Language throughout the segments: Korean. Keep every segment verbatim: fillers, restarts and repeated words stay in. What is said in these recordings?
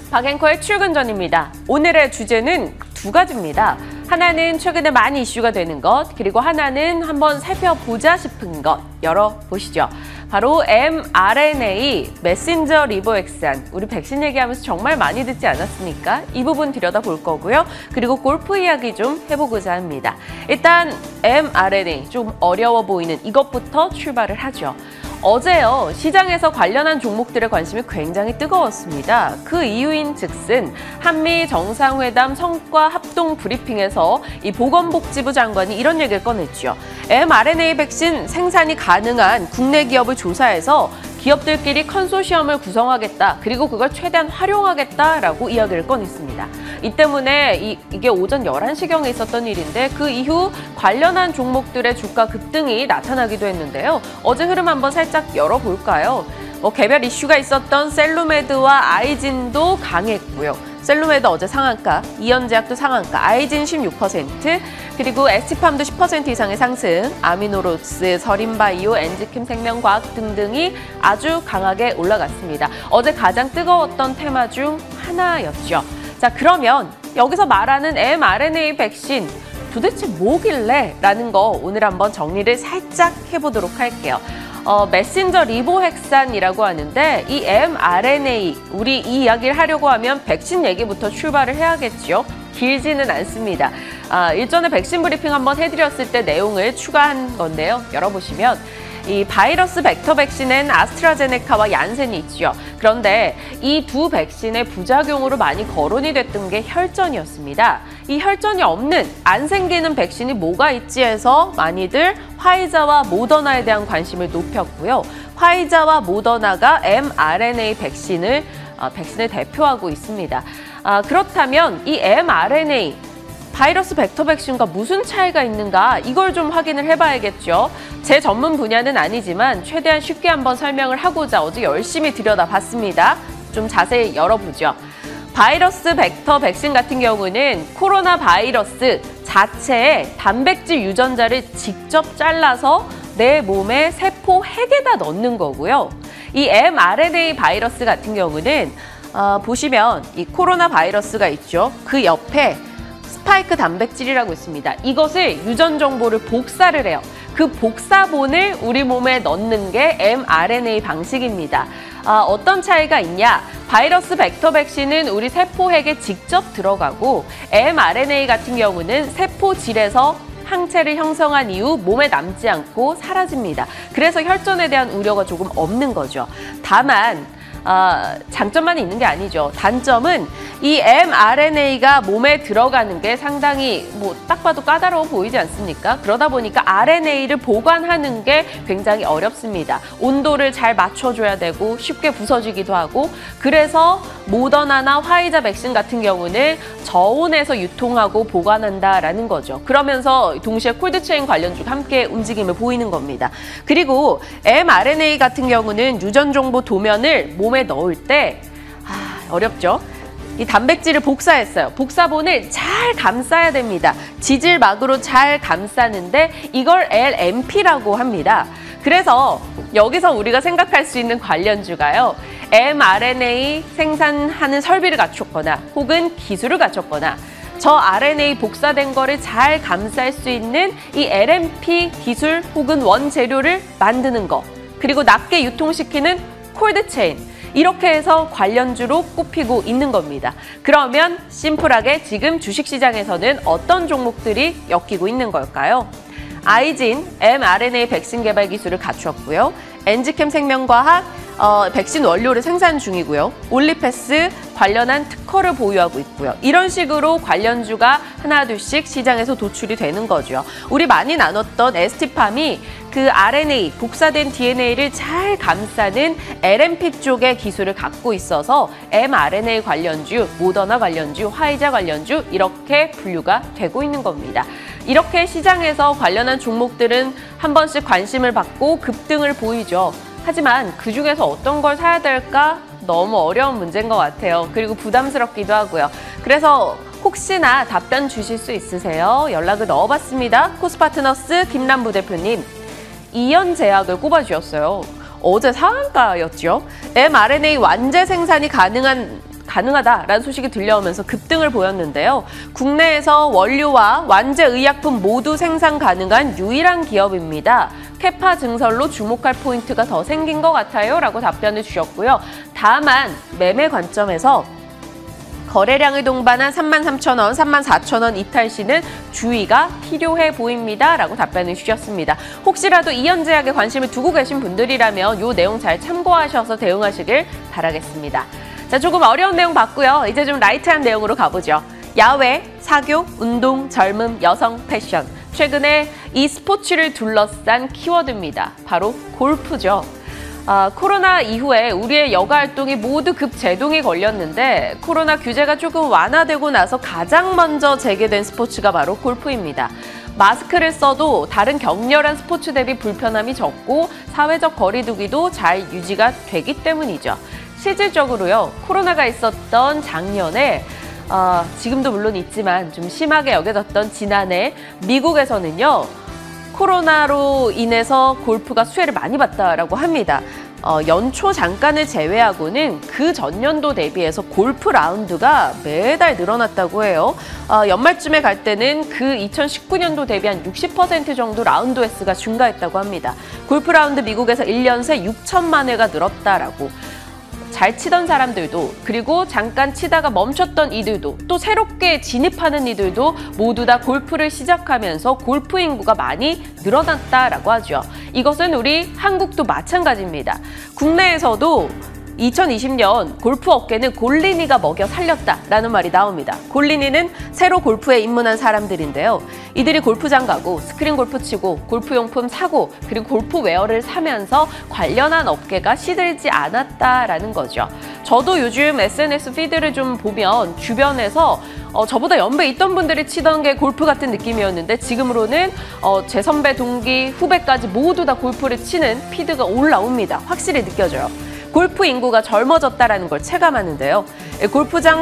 박앵커의 출근 전입니다. 오늘의 주제는 두 가지입니다. 하나는 최근에 많이 이슈가 되는 것, 그리고 하나는 한번 살펴보자 싶은 것 열어보시죠. 바로 엠알엔에이, 메신저 리보엑산, 우리 백신 얘기하면서 정말 많이 듣지 않았습니까? 이 부분 들여다볼 거고요. 그리고 골프 이야기 좀 해보고자 합니다. 일단 엠알엔에이, 좀 어려워 보이는 이것부터 출발을 하죠. 어제요, 시장에서 관련한 종목들의 관심이 굉장히 뜨거웠습니다. 그 이유인 즉슨 한미 정상회담 성과 합동 브리핑에서 이 보건복지부 장관이 이런 얘기를 꺼냈죠. 엠알엔에이 백신 생산이 가능한 국내 기업을 조사해서 기업들끼리 컨소시엄을 구성하겠다. 그리고 그걸 최대한 활용하겠다라고 이야기를 꺼냈습니다. 이 때문에 이, 이게 오전 열한 시경에 있었던 일인데 그 이후 관련한 종목들의 주가 급등이 나타나기도 했는데요. 어제 흐름 한번 살짝 열어볼까요? 뭐 개별 이슈가 있었던 셀루메드와 아이진도 강했고요. 셀루메드 어제 상한가, 이현제약도 상한가, 아이진 십육 퍼센트, 그리고 에스티팜도 십 퍼센트 이상의 상승, 아미노로스, 서린바이오, 엔지킴 생명과학 등등이 아주 강하게 올라갔습니다. 어제 가장 뜨거웠던 테마 중 하나였죠. 자, 그러면 여기서 말하는 엠알엔에이 백신 도대체 뭐길래? 라는 거 오늘 한번 정리를 살짝 해보도록 할게요. 어, 메신저 리보핵산이라고 하는데 이 엠알엔에이, 우리 이 이야기를 하려고 하면 백신 얘기부터 출발을 해야겠죠. 길지는 않습니다. 아, 일전에 백신 브리핑 한번 해드렸을 때 내용을 추가한 건데요. 열어보시면 이 바이러스 벡터 백신엔 아스트라제네카와 얀센이 있죠. 그런데 이 두 백신의 부작용으로 많이 거론이 됐던 게 혈전이었습니다. 이 혈전이 없는, 안 생기는 백신이 뭐가 있지 해서 많이들 화이자와 모더나에 대한 관심을 높였고요. 화이자와 모더나가 엠알엔에이 백신을, 어, 백신을 대표하고 있습니다. 아, 그렇다면 이 엠알엔에이, 바이러스 벡터 백신과 무슨 차이가 있는가, 이걸 좀 확인을 해봐야겠죠. 제 전문 분야는 아니지만 최대한 쉽게 한번 설명을 하고자 어제 열심히 들여다봤습니다. 좀 자세히 열어보죠. 바이러스 벡터 백신 같은 경우는 코로나 바이러스 자체의 단백질 유전자를 직접 잘라서 내 몸의 세포 핵에다 넣는 거고요. 이 엠알엔에이 바이러스 같은 경우는 어, 보시면 이 코로나 바이러스가 있죠. 그 옆에 스파이크 단백질이라고 있습니다. 이것을 유전 정보를 복사를 해요. 그 복사본을 우리 몸에 넣는 게 엠알엔에이 방식입니다. 아, 어떤 차이가 있냐? 바이러스 벡터 백신은 우리 세포핵에 직접 들어가고 엠알엔에이 같은 경우는 세포질에서 항체를 형성한 이후 몸에 남지 않고 사라집니다. 그래서 혈전에 대한 우려가 조금 없는 거죠. 다만 아, 장점만 있는 게 아니죠. 단점은 이 엠알엔에이가 몸에 들어가는 게 상당히 뭐 딱 봐도 까다로워 보이지 않습니까? 그러다 보니까 알엔에이를 보관하는 게 굉장히 어렵습니다. 온도를 잘 맞춰줘야 되고 쉽게 부서지기도 하고, 그래서 모더나나 화이자 백신 같은 경우는 저온에서 유통하고 보관한다라는 거죠. 그러면서 동시에 콜드체인 관련주가 함께 움직임을 보이는 겁니다. 그리고 엠알엔에이 같은 경우는 유전 정보 도면을 몸에 넣을 때 아, 어렵죠. 이 단백질을 복사했어요. 복사본을 잘 감싸야 됩니다. 지질막으로 잘 감싸는데 이걸 엘엠피라고 합니다. 그래서 여기서 우리가 생각할 수 있는 관련주가요. 엠알엔에이 생산하는 설비를 갖췄거나 혹은 기술을 갖췄거나 저 알엔에이 복사된 거를 잘 감쌀 수 있는 이 엘엠피 기술 혹은 원재료를 만드는 거, 그리고 낮게 유통시키는 콜드체인, 이렇게 해서 관련주로 꼽히고 있는 겁니다. 그러면 심플하게 지금 주식시장에서는 어떤 종목들이 엮이고 있는 걸까요? 아이진, 엠알엔에이 백신 개발 기술을 갖추었고요. 엔지캠 생명과학, 어, 백신 원료를 생산 중이고요. 올리패스 관련한 특허를 보유하고 있고요. 이런 식으로 관련주가 하나 둘씩 시장에서 도출이 되는 거죠. 우리 많이 나눴던 에스티팜이 그 알엔에이, 복사된 디엔에이를 잘 감싸는 엘엠피 쪽의 기술을 갖고 있어서 엠알엔에이 관련주, 모더나 관련주, 화이자 관련주 이렇게 분류가 되고 있는 겁니다. 이렇게 시장에서 관련한 종목들은 한 번씩 관심을 받고 급등을 보이죠. 하지만 그중에서 어떤 걸 사야 될까? 너무 어려운 문제인 것 같아요. 그리고 부담스럽기도 하고요. 그래서 혹시나 답변 주실 수 있으세요? 연락을 넣어봤습니다. 코스파트너스 김남부 대표님, 이현제약을 꼽아주셨어요. 어제 상한가였죠. 엠알엔에이 완제 생산이 가능한 가능하다라는 소식이 들려오면서 급등을 보였는데요. 국내에서 원료와 완제 의약품 모두 생산 가능한 유일한 기업입니다. 캐파 증설로 주목할 포인트가 더 생긴 것 같아요 라고 답변을 주셨고요. 다만 매매 관점에서 거래량을 동반한 삼만 삼천 원, 삼만 사천 원 이탈 시는 주의가 필요해 보입니다 라고 답변을 주셨습니다. 혹시라도 이현제약에 관심을 두고 계신 분들이라면 이 내용 잘 참고하셔서 대응하시길 바라겠습니다. 자, 조금 어려운 내용 봤고요. 이제 좀 라이트한 내용으로 가보죠. 야외, 사교, 운동, 젊음, 여성, 패션. 최근에 이 스포츠를 둘러싼 키워드입니다. 바로 골프죠. 아, 코로나 이후에 우리의 여가 활동이 모두 급제동이 걸렸는데 코로나 규제가 조금 완화되고 나서 가장 먼저 재개된 스포츠가 바로 골프입니다. 마스크를 써도 다른 격렬한 스포츠 대비 불편함이 적고 사회적 거리 두기도 잘 유지가 되기 때문이죠. 실질적으로요, 코로나가 있었던 작년에 어, 지금도 물론 있지만 좀 심하게 여겨졌던 지난해 미국에서는요, 코로나로 인해서 골프가 수혜를 많이 봤다라고 합니다. 어, 연초 잠깐을 제외하고는 그 전년도 대비해서 골프 라운드가 매달 늘어났다고 해요. 어, 연말쯤에 갈 때는 그 이천십구 년도 대비 한 육십 퍼센트 정도 라운드 횟수가 증가했다고 합니다. 골프 라운드 미국에서 일 년 새 육천만 회가 늘었다라고. 잘 치던 사람들도, 그리고 잠깐 치다가 멈췄던 이들도, 또 새롭게 진입하는 이들도 모두 다 골프를 시작하면서 골프 인구가 많이 늘어났다라고 하죠. 이것은 우리 한국도 마찬가지입니다. 국내에서도 이천이십 년 골프 업계는 골린이가 먹여 살렸다라는 말이 나옵니다. 골린이는 새로 골프에 입문한 사람들인데요. 이들이 골프장 가고 스크린 골프 치고 골프용품 사고 그리고 골프웨어를 사면서 관련한 업계가 시들지 않았다라는 거죠. 저도 요즘 에스엔에스 피드를 좀 보면 주변에서 어, 저보다 연배 있던 분들이 치던 게 골프 같은 느낌이었는데 지금으로는 어, 제 선배, 동기, 후배까지 모두 다 골프를 치는 피드가 올라옵니다. 확실히 느껴져요. 골프 인구가 젊어졌다는 걸 체감하는데요. 골프장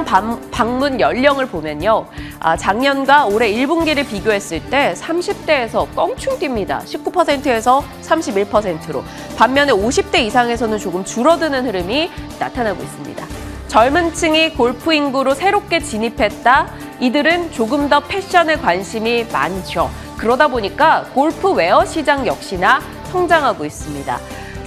방문 연령을 보면요. 아, 작년과 올해 일 분기를 비교했을 때 삼십 대에서 껑충 뜁니다. 십구 퍼센트에서 삼십일 퍼센트로. 반면에 오십 대 이상에서는 조금 줄어드는 흐름이 나타나고 있습니다. 젊은 층이 골프 인구로 새롭게 진입했다. 이들은 조금 더 패션에 관심이 많죠. 그러다 보니까 골프웨어 시장 역시나 성장하고 있습니다.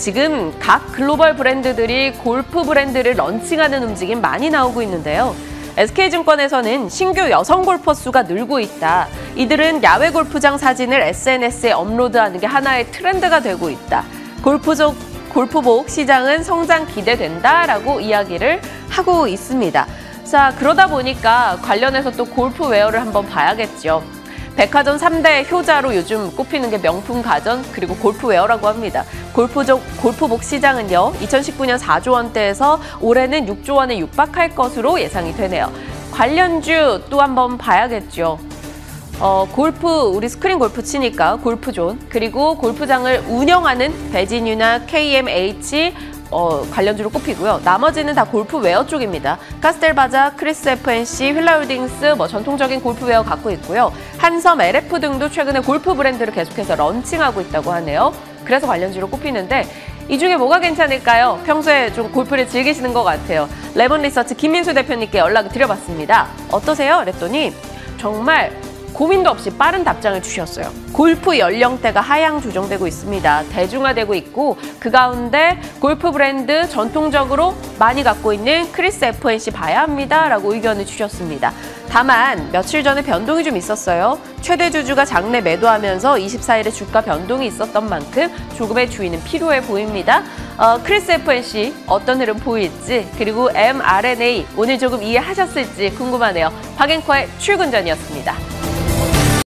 지금 각 글로벌 브랜드들이 골프 브랜드를 런칭하는 움직임 많이 나오고 있는데요. 에스케이증권에서는 신규 여성 골퍼 수가 늘고 있다. 이들은 야외 골프장 사진을 에스엔에스에 업로드하는 게 하나의 트렌드가 되고 있다. 골프족, 골프복 시장은 성장 기대된다라고 이야기를 하고 있습니다. 자, 그러다 보니까 관련해서 또 골프웨어를 한번 봐야겠죠. 백화점 삼 대 효자로 요즘 꼽히는 게 명품 가전 그리고 골프웨어라고 합니다. 골프족, 골프복 시장은요, 이천십구 년 사조 원대에서 올해는 육조 원에 육박할 것으로 예상이 되네요. 관련주 또 한번 봐야겠죠. 어, 골프, 우리 스크린 골프 치니까 골프존, 그리고 골프장을 운영하는 베지뉴나 케이엠에이치, 어, 관련주로 꼽히고요. 나머지는 다 골프웨어 쪽입니다. 카스텔바자, 크리스 에프엔씨, 휠라홀딩스, 뭐 전통적인 골프웨어 갖고 있고요. 한섬, 엘에프 등도 최근에 골프 브랜드를 계속해서 런칭하고 있다고 하네요. 그래서 관련주로 꼽히는데 이 중에 뭐가 괜찮을까요? 평소에 좀 골프를 즐기시는 것 같아요. 레몬 리서치 김민수 대표님께 연락을 드려봤습니다. 어떠세요? 그랬더니 정말 고민도 없이 빠른 답장을 주셨어요. 골프 연령대가 하향 조정되고 있습니다. 대중화되고 있고 그 가운데 골프 브랜드 전통적으로 많이 갖고 있는 크리스 에프엔씨 봐야 합니다라고 의견을 주셨습니다. 다만 며칠 전에 변동이 좀 있었어요. 최대 주주가 장내 매도하면서 이십사 일에 주가 변동이 있었던 만큼 조금의 주의는 필요해 보입니다. 어, 크리스 에프엔씨 어떤 흐름 보일지 그리고 엠알엔에이 오늘 조금 이해하셨을지 궁금하네요. 박앵커의 출근 전이었습니다.